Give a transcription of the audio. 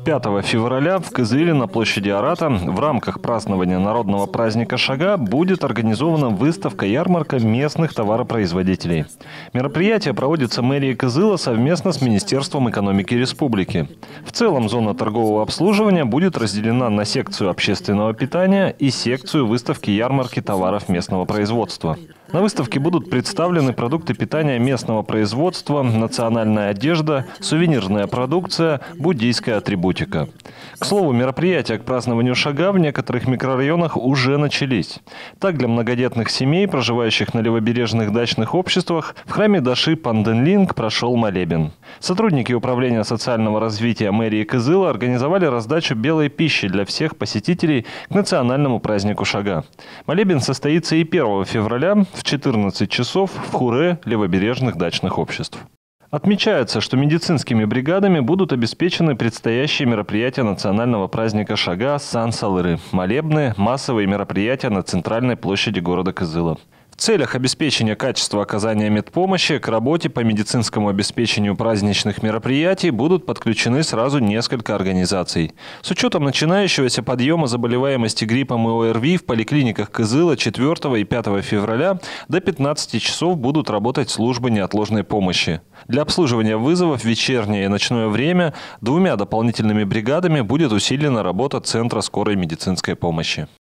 5 февраля в Кызыле на площади Арата в рамках празднования народного праздника Шага будет организована выставка-ярмарка местных товаропроизводителей. Мероприятие проводится мэрией Кызыла совместно с Министерством экономики республики. В целом зона торгового обслуживания будет разделена на секцию общественного питания и секцию выставки-ярмарки товаров местного производства. На выставке будут представлены продукты питания местного производства, национальная одежда, сувенирная продукция, буддийская атрибутика. К слову, мероприятия к празднованию Шага в некоторых микрорайонах уже начались. Так, для многодетных семей, проживающих на левобережных дачных обществах, в храме Даши Панденлинг прошел молебен. Сотрудники Управления социального развития мэрии Кызыла организовали раздачу белой пищи для всех посетителей к национальному празднику Шага. Молебен состоится и 1 февраля в 14 часов в хуре левобережных дачных обществ. Отмечается, что медицинскими бригадами будут обеспечены предстоящие мероприятия национального праздника Шага Сан-Салыры, молебны, массовые мероприятия на центральной площади города Кызыла. В целях обеспечения качества оказания медпомощи к работе по медицинскому обеспечению праздничных мероприятий будут подключены сразу несколько организаций. С учетом начинающегося подъема заболеваемости гриппом и ОРВИ в поликлиниках Кызыла 4 и 5 февраля до 15 часов будут работать службы неотложной помощи. Для обслуживания вызовов в вечернее и ночное время 2 дополнительными бригадами будет усилена работа Центра скорой медицинской помощи.